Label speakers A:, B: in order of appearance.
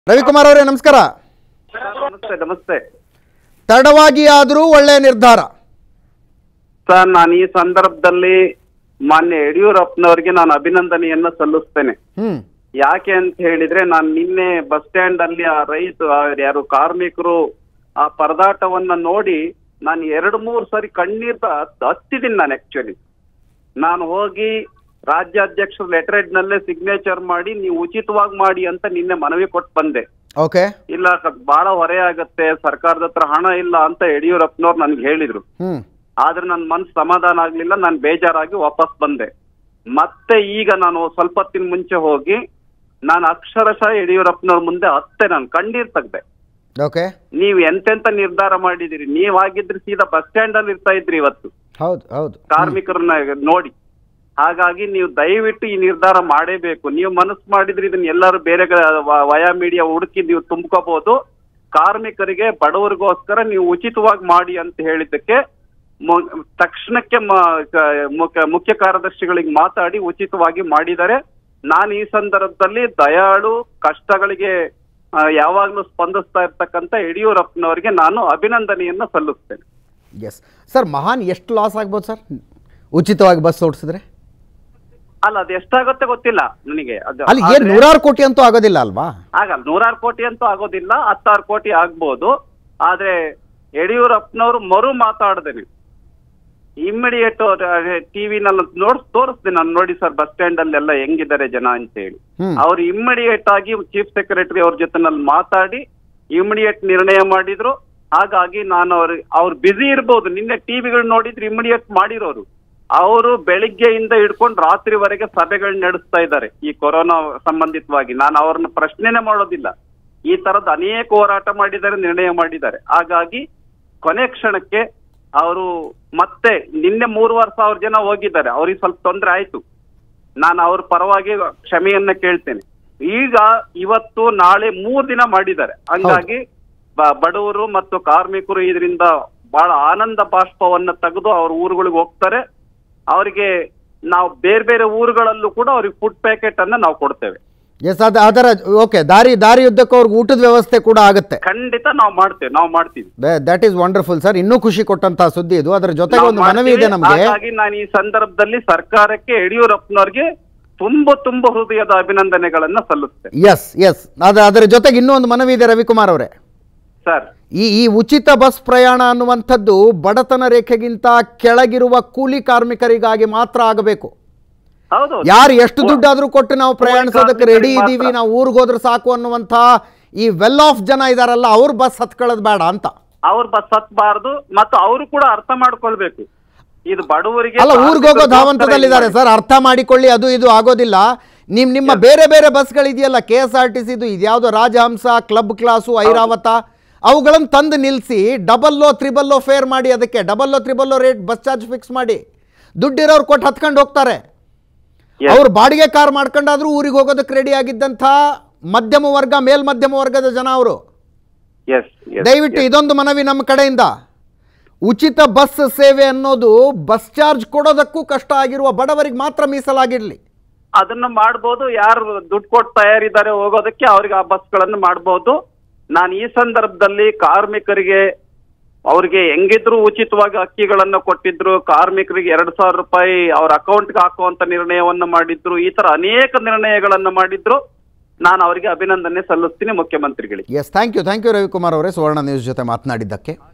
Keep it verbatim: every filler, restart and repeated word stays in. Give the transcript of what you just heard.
A: ರವಿಕುಮಾರ್ ಅವರೇ ನಮಸ್ಕಾರ.
B: ನಮಸ್ತೆ ನಮಸ್ತೆ
A: ತಡವಾಗಿ ಆದರೂ ಒಳ್ಳೆಯ ನಿರ್ಧಾರ
B: ಸರ್. ನಾನು ಈ ಸಂದರ್ಭದಲ್ಲಿ ಮಾನ್ಯ ಯಡಿಯೂರಪ್ಪನವರಿಗೆ ನಾನು ಅಭಿನಂದನೆಯನ್ನ ಸಲ್ಲಿಸ್ತೇನೆ.
A: ಹ್ಮ್
B: ಯಾಕೆ ಅಂತ ಹೇಳಿದ್ರೆ, ನಾನು ನಿನ್ನೆ ಬಸ್ ಸ್ಟ್ಯಾಂಡ್ ಅಲ್ಲಿ ಆ ರೈತ ಯಾರು ಕಾರ್ಮಿಕರು ಆ ಪರದಾಟವನ್ನ ನೋಡಿ ನಾನು ಎರಡು ಮೂರು ಸರಿ ಕಣ್ಣೀರ್ ಹತ್ತಿದ್ದೀನಿ. ನಾನು ಆಕ್ಚುಲಿ ನಾನು ಹೋಗಿ ರಾಜ್ಯಾಧ್ಯಕ್ಷರ ಲೆಟರ್ ಹೆಡ್ ನಲ್ಲೇ ಸಿಗ್ನೇಚರ್ ಮಾಡಿ ನೀವು ಉಚಿತವಾಗಿ ಮಾಡಿ ಅಂತ ನಿನ್ನೆ ಮನವಿ ಕೊಟ್ಟು ಬಂದೆ.
A: ಓಕೆ
B: ಇಲ್ಲ ಬಹಳ ಹೊರೆ ಆಗತ್ತೆ, ಸರ್ಕಾರದ ಹತ್ರ ಹಣ ಇಲ್ಲ ಅಂತ ಯಡಿಯೂರಪ್ಪನವ್ರು ನನ್ಗೆ ಹೇಳಿದ್ರು.
A: ಹ್ಮ್
B: ಆದ್ರೆ ನನ್ ಮನ್ಸು ಸಮಾಧಾನ ಆಗ್ಲಿಲ್ಲ. ನಾನು ಬೇಜಾರಾಗಿ ವಾಪಸ್ ಬಂದೆ. ಮತ್ತೆ ಈಗ ನಾನು ಸ್ವಲ್ಪ ಹೊತ್ತಿನ ಮುಂಚೆ ಹೋಗಿ ನಾನು ಅಕ್ಷರಶಃ ಯಡಿಯೂರಪ್ಪನವ್ರ ಮುಂದೆ ಹತ್ತೆ ನಾನು ಕಣ್ಣೀರ್ ತೆಗ್ದೆ.
A: ಓಕೆ
B: ನೀವ್ ಎಂತೆಂತ ನಿರ್ಧಾರ ಮಾಡಿದಿರಿ, ನೀವ್ ಆಗಿದ್ರೆ ಸೀದಾ ಬಸ್ ಸ್ಟ್ಯಾಂಡ್ ಅಲ್ಲಿ ಇರ್ತಾ ಇದ್ರಿ ಇವತ್ತು
A: ಹೌದು ಹೌದು
B: ಕಾರ್ಮಿಕರನ್ನ ನೋಡಿ. ಹಾಗಾಗಿ ನೀವು ದಯವಿಟ್ಟು ಈ ನಿರ್ಧಾರ ಮಾಡೇಬೇಕು. ನೀವು ಮನಸ್ಸು ಮಾಡಿದ್ರೆ ಇದನ್ನ ಎಲ್ಲರೂ ಬೇರೆ ವಯಾ ಮೀಡಿಯಾ ಹುಡುಕಿ ನೀವು ತುಂಬ್ಕೋಬಹುದು. ಕಾರ್ಮಿಕರಿಗೆ ಬಡವರಿಗೋಸ್ಕರ ನೀವು ಉಚಿತವಾಗಿ ಮಾಡಿ ಅಂತ ಹೇಳಿದ್ದಕ್ಕೆ ತಕ್ಷಣಕ್ಕೆ ಮುಖ್ಯ ಕಾರ್ಯದರ್ಶಿಗಳಿಗೆ ಮಾತಾಡಿ ಉಚಿತವಾಗಿ ಮಾಡಿದ್ದಾರೆ. ನಾನು ಈ ಸಂದರ್ಭದಲ್ಲಿ ದಯಾಳು ಕಷ್ಟಗಳಿಗೆ ಯಾವಾಗ್ಲೂ ಸ್ಪಂದಿಸ್ತಾ ಇರ್ತಕ್ಕಂಥ ಯಡಿಯೂರಪ್ಪನವರಿಗೆ ನಾನು ಅಭಿನಂದನೆಯನ್ನ ಸಲ್ಲಿಸ್ತೇನೆ.
A: ಎಸ್ ಸರ್, ಮಹಾನ್ ಎಷ್ಟು ಲಾಸ್ ಆಗ್ಬೋದು ಸರ್ ಉಚಿತವಾಗಿ ಬಸ್ ಓಡಿಸಿದ್ರೆ?
B: ಅಲ್ಲ, ಅದು ಎಷ್ಟಾಗುತ್ತೆ ಗೊತ್ತಿಲ್ಲ ನನಗೆ. ಅದು
A: ಅಲ್ಲಿ ಏನ್ ನೂರಾರು ಕೋಟಿ ಅಂತೂ ಆಗೋದಿಲ್ಲ ಅಲ್ವಾ?
B: ಆಗಲ್ಲ, ನೂರಾರು ಕೋಟಿ ಅಂತೂ ಆಗೋದಿಲ್ಲ, ಹತ್ತಾರು ಕೋಟಿ ಆಗ್ಬೋದು. ಆದ್ರೆ ಯಡಿಯೂರಪ್ಪನವರು ಮರು ಮಾತಾಡ್ದೇನೆ ಇಮ್ಮಿಡಿಯೇಟ್ ಟಿವಿನಲ್ಲಿ ನೋಡ್ಸ್ ತೋರಿಸ್ದೆ ನಾನು, ನೋಡಿ ಸರ್ ಬಸ್ ಸ್ಟ್ಯಾಂಡ್ ಅಲ್ಲೆಲ್ಲ ಹೆಂಗಿದ್ದಾರೆ ಜನ ಅಂತ ಹೇಳಿ. ಅವ್ರು ಇಮ್ಮಿಡಿಯೇಟ್ ಆಗಿ ಚೀಫ್ ಸೆಕ್ರೆಟರಿ ಅವ್ರ ಜೊತೆನಲ್ಲಿ ಮಾತಾಡಿ ಇಮ್ಮಿಡಿಯೇಟ್ ನಿರ್ಣಯ ಮಾಡಿದ್ರು. ಹಾಗಾಗಿ ನಾನು ಅವ್ರ ಅವ್ರು ಬ್ಯುಸಿ ಇರ್ಬೋದು, ನಿನ್ನೆ ಟಿವಿಗಳು ನೋಡಿದ್ರೆ ಇಮ್ಮಿಡಿಯೇಟ್ ಮಾಡಿರೋರು. ಅವರು ಬೆಳಿಗ್ಗೆಯಿಂದ ಹಿಡ್ಕೊಂಡು ರಾತ್ರಿವರೆಗೆ ಸಭೆಗಳು ನಡೆಸ್ತಾ ಇದ್ದಾರೆ ಈ ಕೊರೋನಾ ಸಂಬಂಧಿತವಾಗಿ. ನಾನು ಅವ್ರನ್ನ ಪ್ರಶ್ನೆನೇ ಮಾಡೋದಿಲ್ಲ. ಈ ತರದ ಅನೇಕ ಹೋರಾಟ ಮಾಡಿದ್ದಾರೆ, ನಿರ್ಣಯ ಮಾಡಿದ್ದಾರೆ. ಹಾಗಾಗಿ ಕೊನೆ ಕ್ಷಣಕ್ಕೆ ಅವರು ಮತ್ತೆ ನಿನ್ನೆ ಮೂರುವರೆ ಸಾವಿರ ಜನ ಹೋಗಿದ್ದಾರೆ. ಅವ್ರಿಗೆ ಸ್ವಲ್ಪ ತೊಂದರೆ ಆಯ್ತು, ನಾನು ಅವ್ರ ಪರವಾಗಿ ಕ್ಷಮೆಯನ್ನ ಕೇಳ್ತೇನೆ. ಈಗ ಇವತ್ತು ನಾಳೆ ಮೂರ್ ದಿನ ಮಾಡಿದ್ದಾರೆ. ಹಂಗಾಗಿ ಬಡವರು ಮತ್ತು ಕಾರ್ಮಿಕರು ಇದರಿಂದ ಬಹಳ ಆನಂದ ಬಾಷ್ಪವನ್ನ ತೆಗೆದು ಅವ್ರ ಊರುಗಳಿಗೆ ಹೋಗ್ತಾರೆ. ಅವರಿಗೆ ನಾವು ಬೇರೆ ಬೇರೆ ಊರುಗಳಲ್ಲೂ ಕೂಡ ಅವ್ರಿಗೆ ಫುಡ್ ಪ್ಯಾಕೆಟ್ ಅನ್ನ ನಾವು ಕೊಡ್ತೇವೆ.
A: ಎಸ್, ಅದ ಅದರ ಓಕೆ ದಾರಿ ದಾರಿ ಉದ್ದಕ್ಕೂ ಅವ್ರಿಗೆ ಊಟದ ವ್ಯವಸ್ಥೆ ಕೂಡ ಆಗುತ್ತೆ.
B: ಖಂಡಿತ ನಾವು ಮಾಡ್ತೇವೆ, ನಾವು ಮಾಡ್ತೀವಿ.
A: That is wonderful sir. ಇನ್ನೂ ಖುಷಿ ಕೊಟ್ಟಂತ ಸುದ್ದಿ ಇದು. ಅದರ ಜೊತೆಗೆ ಒಂದು ಮನವಿ ಇದೆ ನಮಗೆ.
B: ಹಾಗಾಗಿ ನಾನು ಈ ಸಂದರ್ಭದಲ್ಲಿ ಸರ್ಕಾರಕ್ಕೆ ಯಡಿಯೂರಪ್ಪನವ್ರಿಗೆ ತುಂಬ ತುಂಬ ಹೃದಯದ ಅಭಿನಂದನೆಗಳನ್ನ ಸಲ್ಲಿಸ್ತೇನೆ.
A: ಎಸ್ ಎಸ್ ಅದ ಅದರ ಜೊತೆಗೆ ಇನ್ನೂ ಒಂದು ಮನವಿ ಇದೆ ರವಿಕುಮಾರ್ ಅವರೇ.
B: ಸರ್,
A: ಈ ಈ ಉಚಿತ ಬಸ್ ಪ್ರಯಾಣ ಅನ್ನುವಂಥದ್ದು ಬಡತನ ರೇಖೆಗಿಂತ ಕೆಳಗಿರುವ ಕೂಲಿ ಕಾರ್ಮಿಕರಿಗಾಗಿ ಮಾತ್ರ ಆಗಬೇಕು.
B: ಹೌದು,
A: ಯಾರು ಎಷ್ಟು ದುಡ್ಡಾದ್ರೂ ಕೊಟ್ಟು ನಾವು ಪ್ರಯಾಣಿಸೋದಕ್ಕೆ ರೆಡಿ ಇದ್ದೀವಿ, ನಾವು ಊರಿಗೆ ಹೋದ್ರೆ ಸಾಕು ಅನ್ನುವಂಥ ಈ ವೆಲ್ ಆಫ್ ಜನ ಇದಾರಲ್ಲ, ಅವ್ರ ಬಸ್ ಹತ್ಕೊಳ್ಳೋದು ಬೇಡ ಅಂತ.
B: ಅವ್ರ ಬಸ್ ಹತ್ಬಾರ್ದು ಮತ್ತು ಅವರು ಕೂಡ ಅರ್ಥ ಮಾಡ್ಕೊಳ್ಬೇಕು ಇದು ಬಡವರಿಗೆ.
A: ಅಲ್ಲ, ಊರಿಗೆ ಹೋಗೋ ಧಾವಂತದಲ್ಲಿದ್ದಾರೆ ಸರ್, ಅರ್ಥ ಮಾಡಿಕೊಳ್ಳಿ. ಅದು ಇದು ಆಗೋದಿಲ್ಲ. ನಿಮ್ ನಿಮ್ಮ ಬೇರೆ ಬೇರೆ ಬಸ್ಗಳಿದೆಯಲ್ಲ, ಕೆ ಎಸ್ ಆರ್ ಟಿ ಸಿದು ಇದ್ಯಾವುದೋ ರಾಜಹಂಸ, ಕ್ಲಬ್ ಕ್ಲಾಸು, ಐರಾವತ, ಅವುಗಳನ್ನು ತಂದು ನಿಲ್ಲಿಸಿ ಡಬಲ್ಲೋ ತ್ರಿಬಲ್ಲೋ ಫೇರ್ ಮಾಡಿ, ಅದಕ್ಕೆ ಡಬಲ್ಲೋ ತ್ರಿಬಲ್ಲೋ ರೇಟ್ ಬಸ್ ಚಾರ್ಜ್ ಫಿಕ್ಸ್ ಮಾಡಿ ದುಡ್ಡಿರೋರು ಕೊಟ್ಟು ಹತ್ಕೊಂಡು ಹೋಗ್ತಾರೆ. ಅವ್ರು ಬಾಡಿಗೆ ಕಾರ್ ಮಾಡ್ಕೊಂಡಾದ್ರೂ ಊರಿಗೆ ಹೋಗೋದಕ್ಕೆ ರೆಡಿ ಆಗಿದ್ದಂಥ ಮಧ್ಯಮ ವರ್ಗ, ಮೇಲ್ ಮಧ್ಯಮ ವರ್ಗದ ಜನ ಅವರು. ದಯವಿಟ್ಟು ಇದೊಂದು ಮನವಿ ನಮ್ಮ ಕಡೆಯಿಂದ. ಉಚಿತ ಬಸ್ ಸೇವೆ ಅನ್ನೋದು ಬಸ್ ಚಾರ್ಜ್ ಕೊಡೋದಕ್ಕೂ ಕಷ್ಟ ಆಗಿರುವ ಬಡವರಿಗೆ ಮಾತ್ರ ಮೀಸಲಾಗಿರ್ಲಿ.
B: ಅದನ್ನ ಮಾಡ್ಬೋದು. ಯಾರು ದುಡ್ಡು ಕೊಟ್ಟು ತಯಾರಿದ್ದಾರೆ ಹೋಗೋದಕ್ಕೆ ಅವ್ರಿಗೆ ಆ ಬಸ್ಗಳನ್ನು ಮಾಡ್ಬೋದು. ನಾನು ಈ ಸಂದರ್ಭದಲ್ಲಿ ಕಾರ್ಮಿಕರಿಗೆ ಅವ್ರಿಗೆ ಹೆಂಗಿದ್ರು ಉಚಿತವಾಗಿ ಅಕ್ಕಿಗಳನ್ನ ಕೊಟ್ಟಿದ್ರು, ಕಾರ್ಮಿಕರಿಗೆ ಎರಡ್ ಸಾವಿರ ರೂಪಾಯಿ ಅವ್ರ ಅಕೌಂಟ್ಗೆ ಹಾಕುವಂತ ನಿರ್ಣಯವನ್ನ ಮಾಡಿದ್ರು. ಈ ತರ ಅನೇಕ ನಿರ್ಣಯಗಳನ್ನ ಮಾಡಿದ್ರು. ನಾನು ಅವರಿಗೆ ಅಭಿನಂದನೆ ಸಲ್ಲಿಸ್ತೀನಿ ಮುಖ್ಯಮಂತ್ರಿಗಳಿಗೆ.
A: Yes, thank you thank you Ravikumar ಅವರೇ, ಸುವರ್ಣ ನ್ಯೂಸ್ ಜೊತೆ ಮಾತನಾಡಿದ್ದಕ್ಕೆ.